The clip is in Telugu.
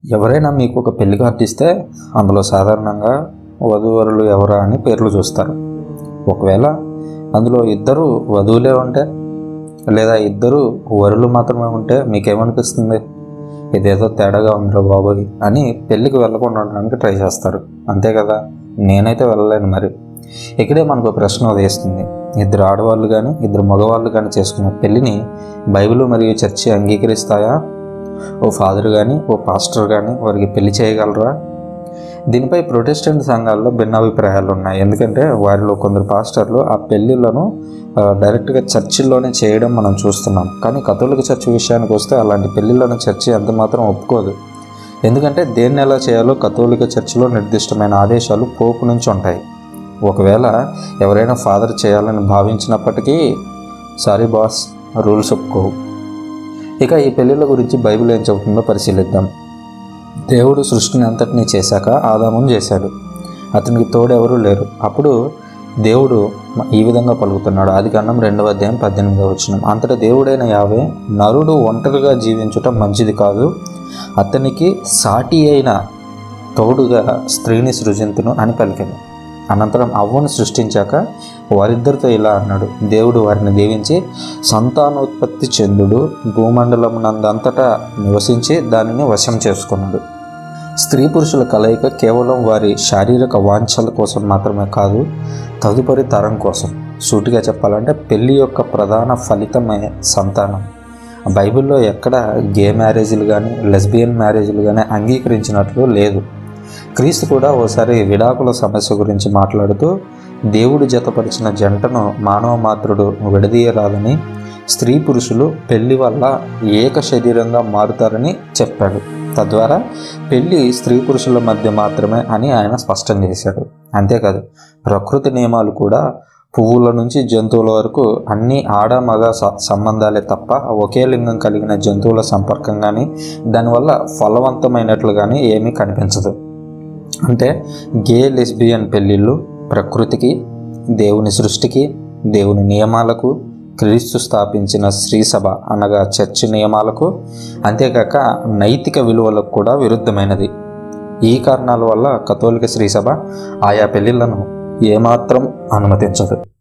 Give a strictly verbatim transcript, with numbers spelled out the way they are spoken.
ఎవరైనా మీకు ఒక పెళ్లి కార్డు ఇస్తే అందులో సాధారణంగా వధూవరులు ఎవరా అని పేర్లు చూస్తారు. ఒకవేళ అందులో ఇద్దరు వధువులే ఉంటే లేదా ఇద్దరు వరులు మాత్రమే ఉంటే మీకేమనిపిస్తుంది? ఇదేదో తేడాగా ఉందిరా బాబోయ్ అని పెళ్ళికి వెళ్ళకుండా ఉండడానికి ట్రై చేస్తారు, అంతే కదా? నేనైతే వెళ్ళలేను. మరి ఇక్కడే మనకు ప్రశ్న ఉదయిస్తుంది. ఇద్దరు ఆడవాళ్ళు కానీ ఇద్దరు మగవాళ్ళు కానీ చేసుకున్న పెళ్ళిని బైబిల్ మరియు చర్చి అంగీకరిస్తాయా? ఓ ఫాదర్ కానీ ఓ పాస్టర్ కానీ వారికి పెళ్లి చేయగలరా? దీనిపై ప్రొటెస్టెంట్ సంఘాల్లో భిన్నాభిప్రాయాలు ఉన్నాయి. ఎందుకంటే వారిలో కొందరు పాస్టర్లు ఆ పెళ్ళిళ్ళను డైరెక్ట్గా చర్చిల్లోనే చేయడం మనం చూస్తున్నాం. కానీ కథోలిక చర్చి విషయానికి వస్తే అలాంటి పెళ్ళిళ్ళను చర్చి ఎంత మాత్రం ఒప్పుకోదు. ఎందుకంటే దేన్ని ఎలా చేయాలో కథోలిక చర్చిలో నిర్దిష్టమైన ఆదేశాలు పోపు నుంచి ఉంటాయి. ఒకవేళ ఎవరైనా ఫాదర్ చేయాలని భావించినప్పటికీ సారీ బాస్, రూల్స్ ఒప్పుకోవు. ఇక ఈ పెళ్ళిళ్ళ గురించి బైబిల్ ఏం చెబుతుందో పరిశీలిద్దాం. దేవుడు సృష్టిని అంతటినీ చేశాక ఆదామును చేశాడు. అతనికి తోడెవరూ లేరు. అప్పుడు దేవుడు ఈ విధంగా పలుకుతున్నాడు. ఆదికాండం రెండవ అధ్యాయం పద్దెనిమిదవ వచనం. అంతటా దేవుడైన యావే, నరుడు ఒంటరిగా జీవించటం మంచిది కాదు, అతనికి సాటి అయిన తోడుగా స్త్రీని సృజింతును అని పలికాను. అనంతరం అవ్వను సృష్టించాక వారిద్దరితో ఇలా అన్నాడు. దేవుడు వారిని దీవించి సంతానోత్పత్తి చెందుడు, భూమండలమునందంతటా నివసించి దానిని వశం చేసుకున్నాడు. స్త్రీ పురుషుల కలయిక కేవలం వారి శారీరక వాంఛల కోసం మాత్రమే కాదు, తదుపరి తరం కోసం. సూటిగా చెప్పాలంటే పెళ్లి యొక్క ప్రధాన ఫలితమే సంతానం. బైబిల్లో ఎక్కడ గే మ్యారేజీలు కానీ లెస్బియన్ మ్యారేజీలు కానీ అంగీకరించినట్లు లేదు. క్రీస్తు కూడా ఓసారి విడాకుల సమస్య గురించి మాట్లాడుతూ దేవుడు జతపరిచిన జంటను మానవ మాత్రుడు విడదీయరాదని, స్త్రీ పురుషులు పెళ్లి వల్ల ఏక శరీరంగా మారుతారని చెప్పాడు. తద్వారా పెళ్లి స్త్రీ పురుషుల మధ్య మాత్రమే అని ఆయన స్పష్టం చేశాడు. అంతేకాదు, ప్రకృతి నియమాలు కూడా పువ్వుల నుంచి జంతువుల వరకు అన్ని ఆడ మగ సంబంధాలే తప్ప ఒకే లింగం కలిగిన జంతువుల సంపర్కం కానీ దానివల్ల ఫలవంతమైనట్లు కానీ ఏమీ కనిపించదు. అంటే గే లెస్బియన్ పెళ్ళిళ్ళు ప్రకృతికి, దేవుని సృష్టికి, దేవుని నియమాలకు, క్రీస్తు స్థాపించిన శ్రీ సభ అనగా చర్చి నియమాలకు, అంతేకాక నైతిక విలువలకు కూడా విరుద్ధమైనది. ఈ కారణాల వల్ల కథోలిక శ్రీ సభ ఆయా పెళ్ళిళ్ళను ఏమాత్రం అనుమతించదు.